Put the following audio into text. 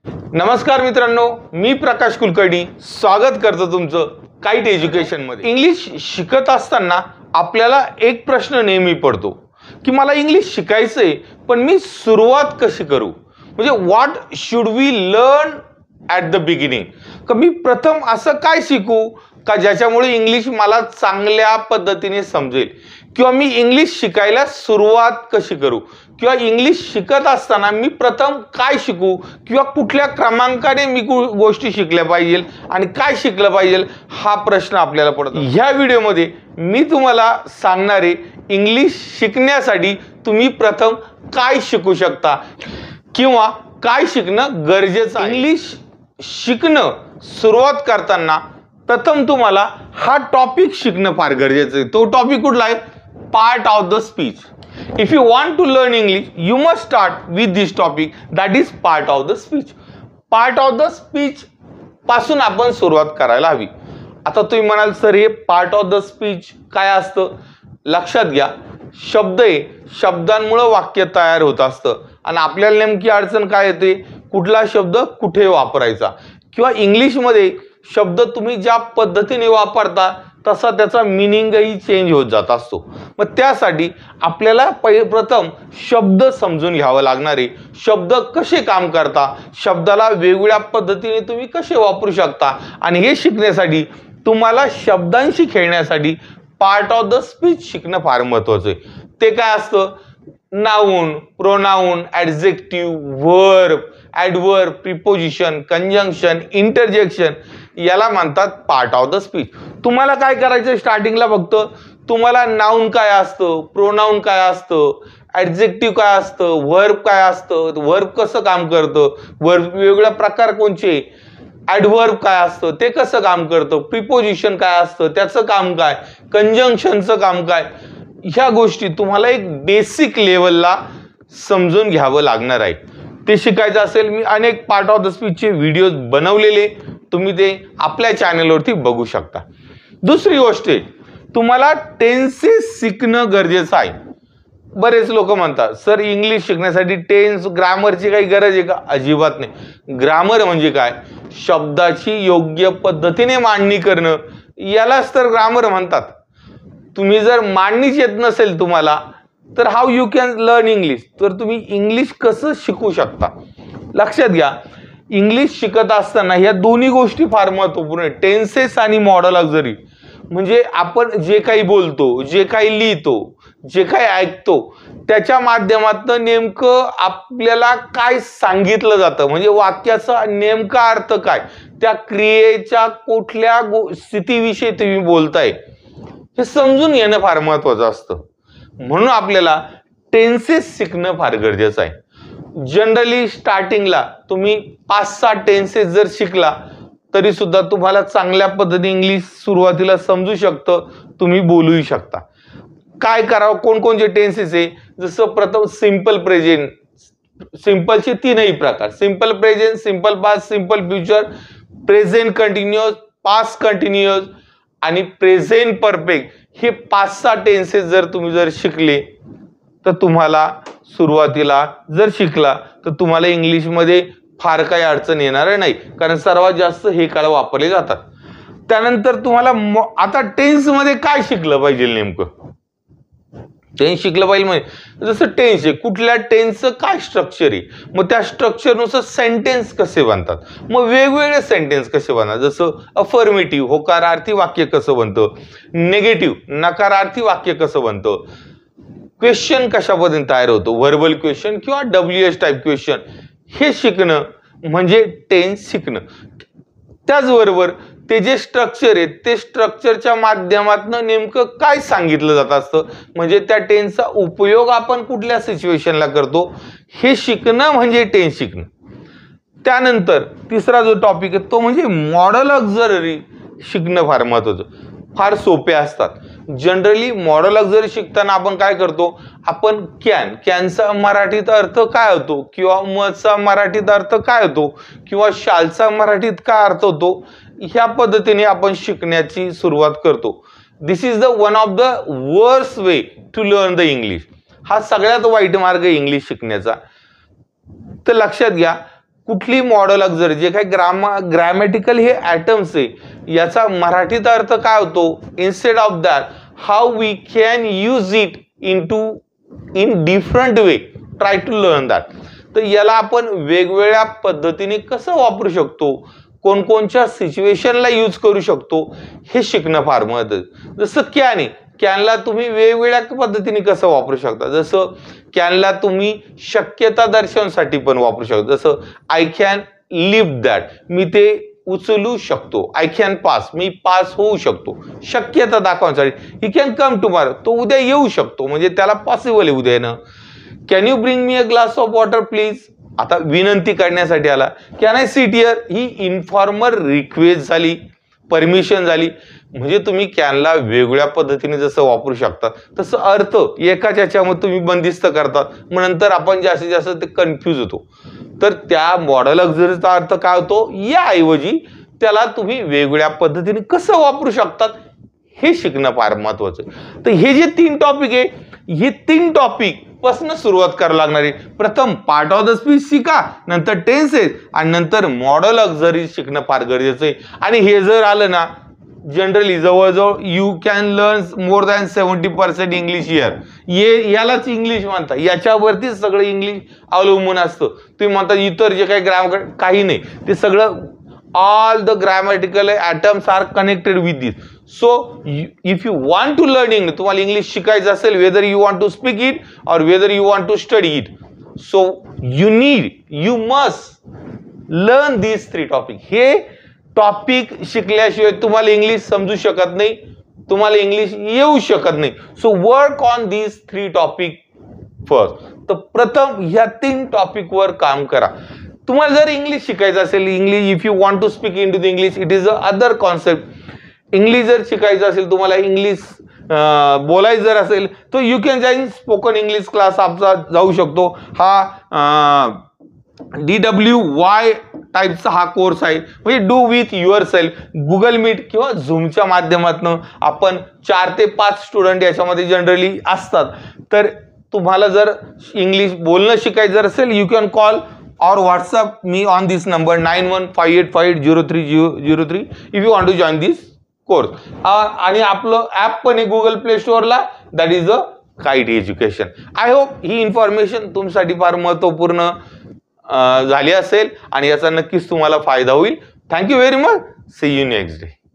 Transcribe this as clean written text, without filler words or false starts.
नमस्कार मित्रांनो, मी प्रकाश कुलकर्णी स्वागत करतो तुमचं काइट एज्युकेशन मध्ये। इंग्लिश शिकत असताना आपल्याला एक प्रश्न नेहमी पडतो की मला इंग्लिश शिकायचंय पण मी सुरुवात कशी करू, म्हणजे what should we learn at the beginning. का मी प्रथम असं काय शिकू का ज्याच्यामुळे इंग्लिश मला चांगल्या पद्धतीने समजेल, किंवा मी इंग्लिश शिकायला सुरुवात कशी करू, किंवा इंग्लिश शिकत असताना मी प्रथम काय शिकू, किंवा कुठल्या क्रमांकाने मी गोष्टी शिकल्या पाहिजे आणि काय शिकलं पाहिजे हा प्रश्न आपल्याला पडतो। ह्या व्हिडिओमध्ये मी तुम्हाला सांगणार आहे इंग्लिश शिकण्यासाठी तुम्ही प्रथम काय शिकू शकता किंवा काय शिकणं गरजेचं आहे। इंग्लिश शिकणं सुरुवात करताना प्रथम तुम्हाला हा टॉपिक शिकणं फार गरजेचं आहे। तो टॉपिक कुठला आहे? Part of the speech. If you want to learn English you must start with this topic, that is part of the speech. Part of the speech पासून आपण सुरुवात करायला हवी। आता तुम्ही म्हणाल सर हे पार्ट ऑफ द स्पीच काय असतं? लक्षात घ्या, शब्द आहे, शब्दांमुळे वाक्य तयार होत असतं आणि आपल्याला नेमकी अडचण काय येते, कुठला शब्द कुठे वापरायचा, किंवा इंग्लिशमध्ये शब्द तुम्ही ज्या पद्धतीने वापरता तसा त्याचा मिनिंगही चेंज होत जात असतो। मग त्यासाठी आपल्याला प्रथम शब्द समजून घ्यावं लागणार आहे। शब्द कसे काम करता, शब्दाला वेगवेगळ्या पद्धतीने तुम्ही कसे वापरू शकता, आणि हे शिकण्यासाठी तुम्हाला शब्दांशी खेळण्यासाठी पार्ट ऑफ द स्पीच शिकणं फार महत्त्वाचं आहे। ते काय असतं? Noun, pronoun, adjective, verb, adverb, preposition, conjunction, interjection याला म्हणतात पार्ट ऑफ द स्पीच। तुम्हाला काय करायचं स्टार्टिंगला, फक्त तुम्हाला नाउन काय असतं, प्रोनाउन काय असतं, ॲडजेक्टिव्ह काय असतं, व्हर्ब काय असतं, व्हर्ब कसं काम करतं, व्हर्ब वेगवेगळ्या प्रकार कोणचे, ॲडवर्ब काय असतं ते कसं काम करतं, प्रिपोजिशन काय असतं त्याचं काम काय, कंजंक्शनचं काम काय, ह्या गोष्टी तुम्हाला एक बेसिक लेवलला समजून घ्यावं लागणार आहे। ते शिकायचं असेल, मी अनेक पार्ट ऑफ द स्पीचचे व्हिडिओज बनवलेले, तुम्ही ते आपल्या चॅनलवरती बघू शकता। दुसरी गोष्ट आहे, तुम्हाला टेन्सेस शिकणं गरजेचं आहे। बरेच लोक म्हणतात सर इंग्लिश शिकण्यासाठी टेन्स, ग्रामरची काही गरज आहे का? अजिबात नाही। ग्रामर म्हणजे काय? शब्दाची योग्य पद्धतीने मांडणी करणं, यालाच तर ग्रामर म्हणतात। तुम्ही जर मांडणीच येत नसेल तुम्हाला तर how you can learn English, तर तुम्ही इंग्लिश कसं शिकू शकता? लक्षात घ्या, इंग्लिश शिकत असताना ह्या दोन्ही गोष्टी फार महत्त्वपूर्ण आहेत, टेन्सेस आणि मॉडल ऑक्झिलरी। म्हणजे आपण जे काही बोलतो, जे काही लिहितो, जे काही ऐकतो त्याच्या माध्यमातून नेमकं आपल्याला काय सांगितलं जातं, म्हणजे वाक्याचा नेमका अर्थ काय, त्या क्रियेच्या कुठल्या स्थितीविषयी तुम्ही बोलताय हे समजून घेणं फार महत्त्वाचं असतं। म्हणून आपल्याला टेन्सेस शिकणं फार गरजेचं आहे। जनरली स्टार्टिंगला तुम्ही 5-6 टेन्सेस जर शिकला तरी सुद्धा तुम्हाला चांगल्या पद्धतीने इंग्लिश सुरुवातीला समजू शकतं, तुम्ही बोलूही शकता। काय करावं, कोणकोणते टेन्सेस आहे? जसं प्रथम सिंपल प्रेझेंट, सिंपलचे 3ही प्रकार, simple present, simple past, simple future, present continuous, past continuous आणि प्रेझेंट परफेक्ट, हे 5-6 टेन्सेस जर तुम्ही शिकले तर तुम्हाला सुरुवातीला जर शिकला तर तुम्हाला इंग्लिशमध्ये फार काही अडचण येणार नाही, कारण सर्वात जास्त हे काळ वापरले जातात। त्यानंतर तुम्हाला आता टेन्समध्ये काय शिकलं पाहिजे, नेमकं टेन्स शिकलं पाहिजे म्हणजे जसं टेन्स आहे, कुठल्या टेन्सचं काय स्ट्रक्चर आहे, मग त्या स्ट्रक्चरनुसार सेंटेन्स कसे बनतात, मग वेगवेगळे सेंटेन्स कसे बनतात, जसं अफर्मेटिव्ह होकारार्थी वाक्य कसं बनतं, नेगेटिव्ह नकारार्थी वाक्य कसं बनतं, क्वेश्चन कशा पद्धतीने तयार होतो, व्हर्बल क्वेश्चन किंवा WH टाईप क्वेश्चन, हे शिकणं म्हणजे टेन्स शिकणं। त्याचबरोबर ते जे स्ट्रक्चर आहे ते स्ट्रक्चरच्या माध्यमातून नेमकं काय सांगितलं जात असतं, म्हणजे त्या टेन्सचा उपयोग आपण कुठल्या सिच्युएशनला करतो हे शिकणं म्हणजे टेन्स शिकणं। त्यानंतर तिसरा जो टॉपिक आहे तो म्हणजे मॉडल ऑक्झिलरी शिकणं फार महत्त्वाचं, फार सोपे असतात। जनरली मॉडल ऑक्झिलरी शिकताना आपण काय करतो, आपण कॅनचा मराठीत अर्थ काय होतो, किंवा मचा मराठीत अर्थ काय होतो, किंवा शालचा मराठीत काय अर्थ होतो, ह्या पद्धतीने आपण शिकण्याची सुरुवात करतो। This is the one of the worst way to learn the English. हा सगळ्यात वाईट मार्ग आहे इंग्लिश शिकण्याचा। तर लक्षात घ्या, कुठली मॉडल ऑक्झिलरी, जे काही ग्रॅमॅटिकल हे ॲटम्स आहे, याचा मराठीत अर्थ काय होतो, instead of that how we can use it in different way, try to learn that. तर याला आपण वेगवेगळ्या पद्धतीने कसं वापरू शकतो, कोणकोणत्या सिच्युएशनला यूज करू शकतो, हे शिकणं फार महत्त्वाचं. जसं कॅनला तुम्ही वेगवेगळ्या पद्धतीने कसं वापरू शकता. जसं कॅनला तुम्ही शक्यता दर्शवण्यासाठी पण वापरू शकता. जसं आय कॅन लिफ्ट दॅट, मी ते उचलू शकतो. आय कॅन पास, मी पास होऊ शकतो. शक्यता दाखवण्यासाठी. ही कॅन कम टुमॉरो, तो उद्या येऊ शकतो, म्हणजे त्याला पॉसिबल आहे उद्या येणं. Can you bring me a glass of water please, आता विनंती करण्यासाठी आला. कॅन आय सिट हिअर, ही इन्फॉर्मल रिक्वेस्ट झाली, परमिशन झाली. म्हणजे तुम्ही कॅनला वेगवेगळ्या पद्धतीने जसं वापरू शकता, तसं अर्थ एकाच याच्यामध्ये तुम्ही बंदिस्त करतात, मग नंतर आपण जास्तीत जास्त ते कन्फ्यूज होतो. तर त्या मॉडल ऑक्झिलरीचा अर्थ काय होतो, याऐवजी त्याला तुम्ही वेगवेगळ्या पद्धतीने कसं वापरू शकतात हे शिकणं फार महत्वाचं आहे. तर हे जे 3 टॉपिक आहे, हे 3 टॉपिक पासून सुरुवात करायला लागणार आहे. प्रथम पार्ट ऑफ द स्पीच शिका, नंतर टेन्सेस, आणि नंतर मॉडल ऑक्झिलरी शिकणं फार गरजेचं आहे. आणि हे जर आलं ना, जनरली जवळजवळ you can learn more than 70% English year. यालाच इंग्लिश म्हणतात, याच्यावरतीच सगळं इंग्लिश अवलंबून असतं. तुम्ही म्हणता इतर जे काही ग्रामर काही नाही, ते सगळं all the grammatical atoms are connected with this. So if you want to learn English, तुम्हाला इंग्लिश शिकायचं असेल, whether you want to speak it or whether you want to study it, so you must learn these 3 topics. हे topic शिकल्याशिवाय तुम्हाला English समजू शकत नाही, तुम्हाला इंग्लिश येऊ शकत नाही. So work on these 3 topic first. तर प्रथम ह्या 3 टॉपिक वर काम करा. तुम्हाला जर इंग्लिश शिकायचं असेल, English if you want to speak in to the English, it is a other concept. English जर शिकायचं असेल, तुम्हाला इंग्लिश बोलायचं जर असेल, तर you can join spoken English class आपला जाऊ शकतो. हा DWY टाईपचा हा कोर्स आहे. म्हणजे do with yourself. Google Meet किंवा झूमच्या माध्यमातून आपण 4 ते 5 स्टुडंट याच्यामध्ये जनरली असतात. तर तुम्हाला जर इंग्लिश बोलणं शिकायचं जर असेल, you can call or WhatsApp me on this number 9158580303 if you want to join this course. आणि आपलं ॲप पण आहे गुगल प्ले स्टोअरला, that is a Kite Education. I hope ही इन्फॉर्मेशन तुमच्यासाठी फार महत्त्वपूर्ण झाली असेल आणि याचा नक्कीच तुम्हाला फायदा होईल. Thank you very much. See you next day.